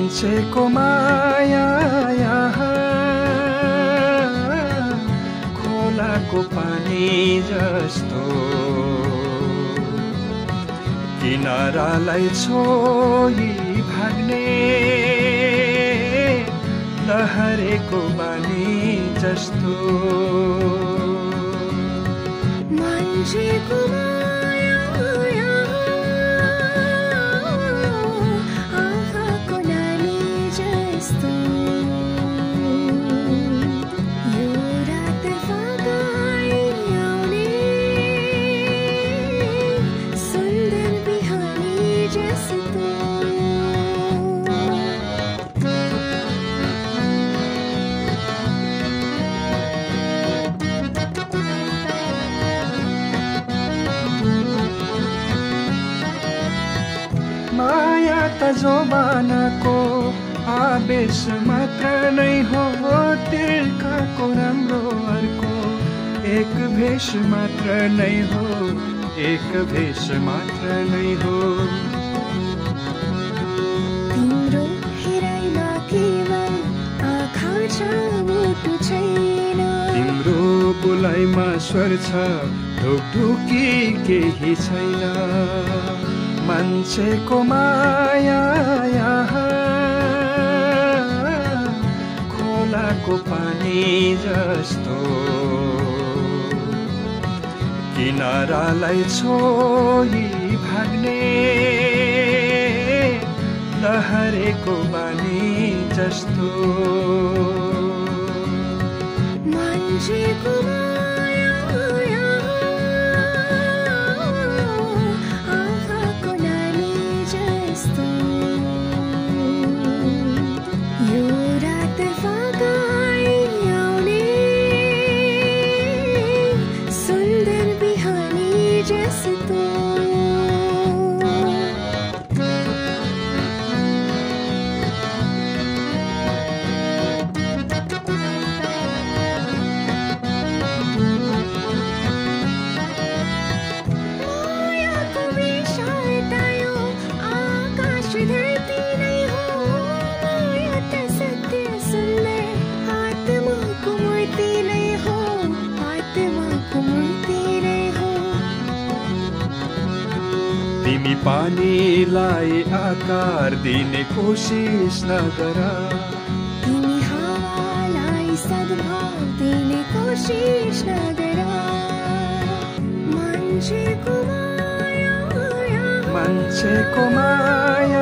मान्छेको माया खोलाको पानी जस्तो किनारालाई छोडी भाग्ने लहरेको बानी जस्तो मान्छेको माया त जमानाको आवेश मात्र नै हो तिर्खाको राम्रो अर्को एक भेष मात्र नै हो एक भेष मात्र नै हो तिम्रो हेराइमा केवल आँखा छ मुटु छैन तिम्रो बोलाइमा स्वर छ ढुकढुकी केही छैन मान्छेको माया खोलाको पानी जस्तो किनारालाई छोडी भाग्ने लहरेको बानी जस्तो मान्छेको तिमी पानीलाई आकार दिने कोसिस नगर तिमी हावालाई सद्भाव दिने कोसिस नगर मान्छेको माया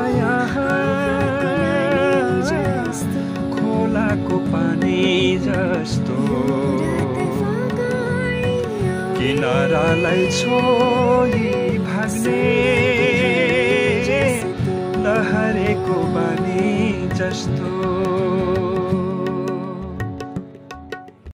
खोलाको पानी जस्तो किनारालाई छोडी भाग्ने लहरेको बानी जस्तो